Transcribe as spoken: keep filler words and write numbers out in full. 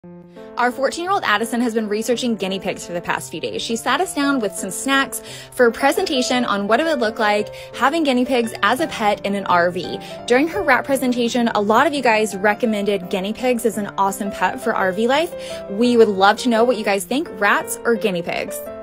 Our fourteen-year-old Addison has been researching guinea pigs for the past few days. She sat us down with some snacks for a presentation on what it would look like having guinea pigs as a pet in an R V. During her rat presentation, a lot of you guys recommended guinea pigs as an awesome pet for R V life. We would love to know what you guys think, rats or guinea pigs.